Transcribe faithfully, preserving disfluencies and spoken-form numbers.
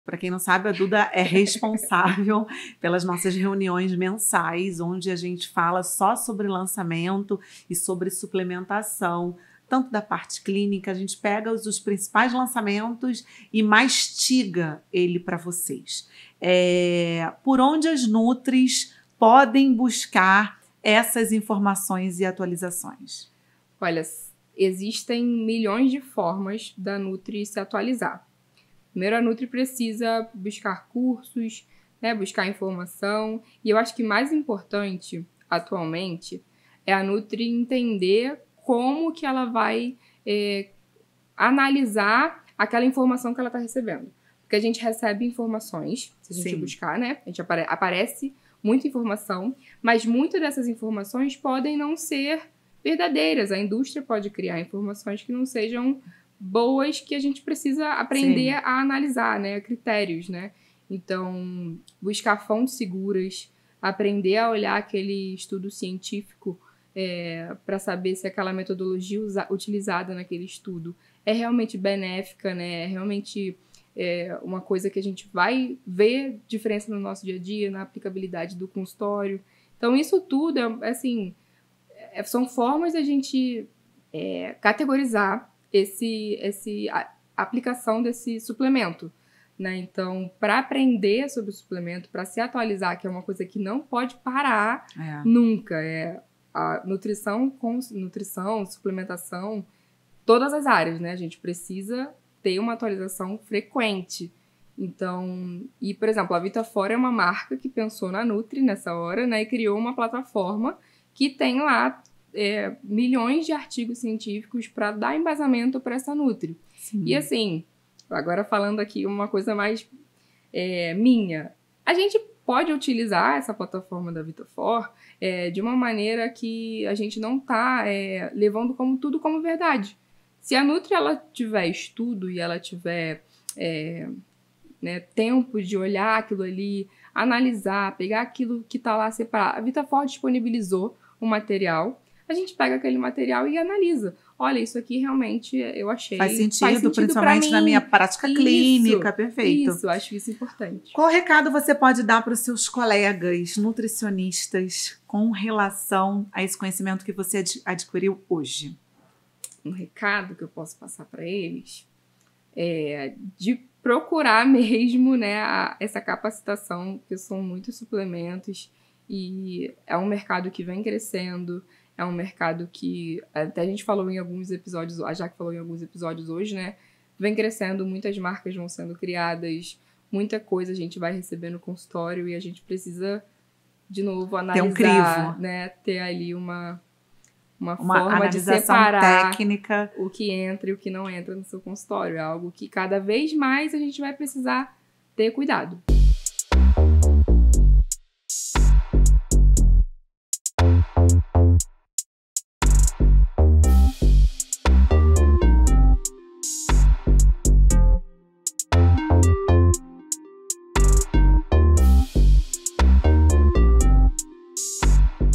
Para quem não sabe, a Duda é responsável pelas nossas reuniões mensais, onde a gente fala só sobre lançamento e sobre suplementação, tanto da parte clínica, a gente pega os, os principais lançamentos e mastiga ele para vocês. É, por onde as Nutris podem buscar essas informações e atualizações? Olha, existem milhões de formas da Nutri se atualizar. Primeiro, a Nutri precisa buscar cursos, né, buscar informação. E eu acho que mais importante, atualmente, é a Nutri entender como que ela vai é, analisar aquela informação que ela está recebendo. Porque a gente recebe informações, se a gente Sim. buscar, né? A gente apare- aparece muita informação, mas muitas dessas informações podem não ser verdadeiras. A indústria pode criar informações que não sejam boas, que a gente precisa aprender Sim. a analisar, né? Critérios, né? Então, buscar fontes seguras, aprender a olhar aquele estudo científico é, para saber se aquela metodologia usa- utilizada naquele estudo é realmente benéfica, né? É realmente é, uma coisa que a gente vai ver diferença no nosso dia a dia, na aplicabilidade do consultório. Então, isso tudo, é, assim, é, são formas da gente é, categorizar esse, esse, a, a aplicação desse suplemento, né? Então, para aprender sobre o suplemento, para se atualizar, que é uma coisa que não pode parar é. nunca, é a nutrição, com, nutrição, suplementação, todas as áreas, né? A gente precisa ter uma atualização frequente. Então, e, por exemplo, a Vitafora é uma marca que pensou na Nutri nessa hora, né? E criou uma plataforma que tem lá É, milhões de artigos científicos para dar embasamento para essa Nutri. Sim. E assim, agora falando aqui uma coisa mais é, minha, a gente pode utilizar essa plataforma da Vitafor é, de uma maneira que a gente não está é, levando como, tudo como verdade. Se a Nutri ela tiver estudo e ela tiver é, né, tempo de olhar aquilo ali, analisar, pegar aquilo que está lá separado, a Vitafor disponibilizou o material. A gente pega aquele material e analisa. Olha, isso aqui realmente eu achei... Faz sentido, faz sentido principalmente na minha prática isso, clínica, perfeito. Isso, acho isso importante. Qual recado você pode dar para os seus colegas nutricionistas com relação a esse conhecimento que você ad- adquiriu hoje? Um recado que eu posso passar para eles é de procurar mesmo, né, a, essa capacitação, porque são muitos suplementos e é um mercado que vem crescendo. É um mercado que, até a gente falou em alguns episódios, a Jaque falou em alguns episódios hoje, né? Vem crescendo, muitas marcas vão sendo criadas, muita coisa a gente vai receber no consultório e a gente precisa, de novo, analisar, Tem um crivo. né? Ter ali uma, uma, uma forma de separar técnica. O que entra e o que não entra no seu consultório. É algo que cada vez mais a gente vai precisar ter cuidado.